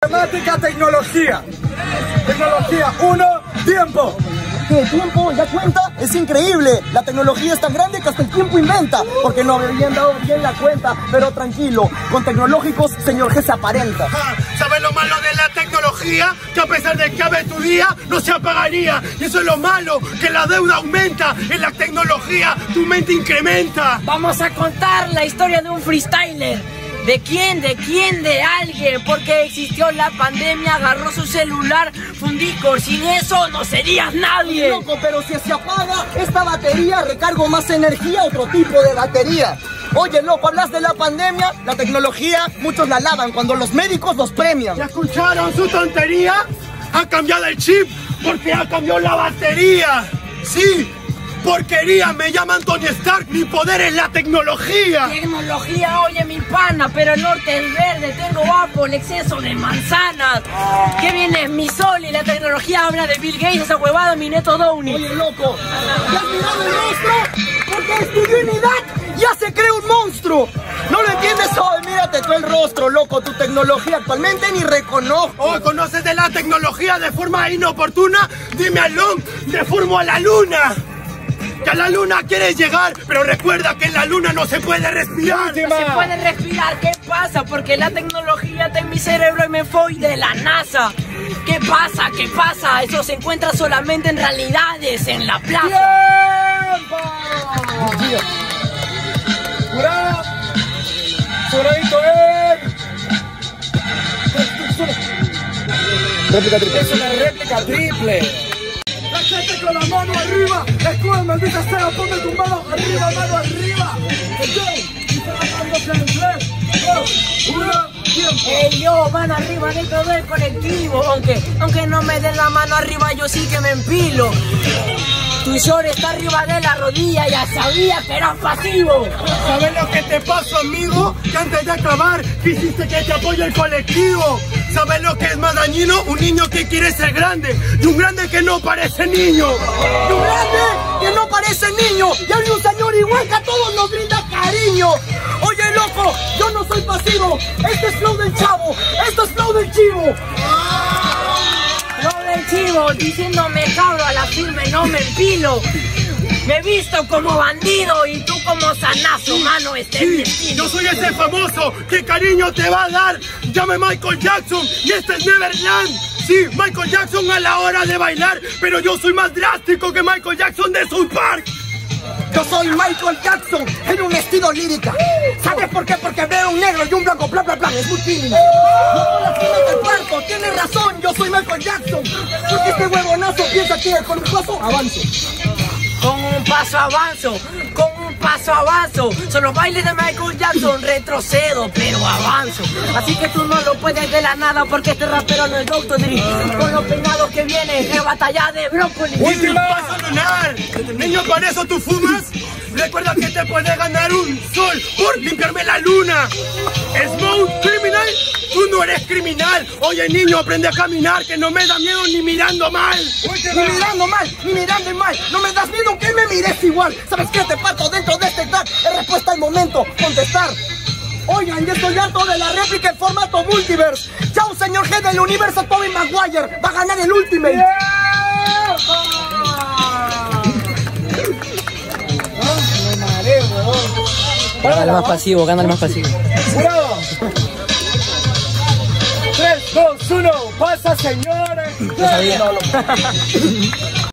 Temática tecnología. Tecnología 1, tiempo. ¿Qué tiempo? ¿Ya cuenta? Es increíble. La tecnología es tan grande que hasta el tiempo inventa. Porque no habían dado bien la cuenta. Pero tranquilo, con tecnológicos, señor G se aparenta. ¿Sabes lo malo de la tecnología? Que a pesar de que acabe tu día, no se apagaría. Y eso es lo malo, que la deuda aumenta. En la tecnología, tu mente incrementa. Vamos a contar la historia de un freestyler. ¿De quién? ¿De quién? De alguien. Porque existió la pandemia, agarró su celular, fundicor. Sin eso no serías nadie. Loco, pero si se apaga esta batería, recargo más energía, otro tipo de batería. Oye, loco, hablas de la pandemia, la tecnología, muchos la alaban cuando los médicos los premian. ¿Ya escucharon su tontería? Ha cambiado el chip porque ha cambiado la batería. Sí. Porquería, me llaman Tony Stark, mi poder es la tecnología. Tecnología, oye mi pana, pero el norte es verde, tengo Apple, exceso de manzanas. ¿Qué viene? Mi sol y la tecnología habla de Bill Gates, esa huevada, mi neto Downey. Oye, loco, ¿ya has mirado el rostro? Porque estudió en edad, ya se cree un monstruo. ¿No lo entiendes? Oh, mírate tú el rostro, loco, tu tecnología actualmente ni reconozco. Oh, ¿conoces de la tecnología de forma inoportuna? Dime a Long, de forma a la luna. Que a la luna quieres llegar, pero recuerda que en la luna no se puede respirar. No se puede respirar, ¿qué pasa? Porque la tecnología está en mi cerebro y me fui de la NASA. ¿Qué pasa? ¿Qué pasa? Eso se encuentra solamente en realidades, en la plaza. ¡Tiempo! ¡Jurado! ¡Juradito réplica triple. Es una réplica triple. La gente con la mano arriba, escudo maldita sea, ponte tu mano arriba, mano arriba. Ey, yo, mano arriba dentro del colectivo. Aunque no me den la mano arriba, yo sí que me empilo. Tu short está arriba de la rodilla, ya sabía que eras pasivo. ¿Sabes lo que te pasó, amigo? Que antes de acabar quisiste que te apoye el colectivo. ¿Sabes lo que es más dañino? Un niño que quiere ser grande y un grande que no parece niño. Y un grande que no parece niño. Y hay un señor igual que a todos nos brinda cariño. Oye, loco, yo no soy pasivo. Este es flow del chavo, esto es flow del chivo. Flow del chivo, diciéndome cabro a la firme, no me empilo. Me he visto como bandido y tú como sanazo, mano, sí, yo soy ese famoso que cariño te va a dar. Llame Michael Jackson y este es Neverland. Sí, Michael Jackson a la hora de bailar, pero yo soy más drástico que Michael Jackson de South Park. Yo soy Michael Jackson en un estilo lírica. ¿Sabes por qué? Porque veo un negro y un blanco, bla bla bla, es muy tímido. No con la firma del cuarto, tienes razón, yo soy Michael Jackson. Porque este huevonazo piensa que con un paso avanzo. Con un paso avanzo, con un paso avanzo. Son los bailes de Michael Jackson, retrocedo, pero avanzo. Así que tú no lo puedes de la nada porque este rapero no es Dr. Dre. Con los peinados que vienen de batalla de brócoli. ¡Última! ¡Vas a lunar! Niño, ¿con eso tú fumas? Recuerda que te puede ganar un sol por limpiarme la luna. Smooth Criminal, tú no eres criminal. Oye, niño, aprende a caminar, que no me da miedo ni mirando mal. Ni mirando mal, ni mirando mal. No me das miedo que me mires igual. ¿Sabes qué? Te parto dentro de este tag. Es respuesta al momento, contestar. Oigan, ya estoy harto de la réplica en formato multiverse. Chao, señor G del universo Tobey Maguire. Va a ganar el Ultimate. Gánale más pasivo, gánale más pasivo. ¡Jurado! 3, 2, 1, pasa, señores. No sabía.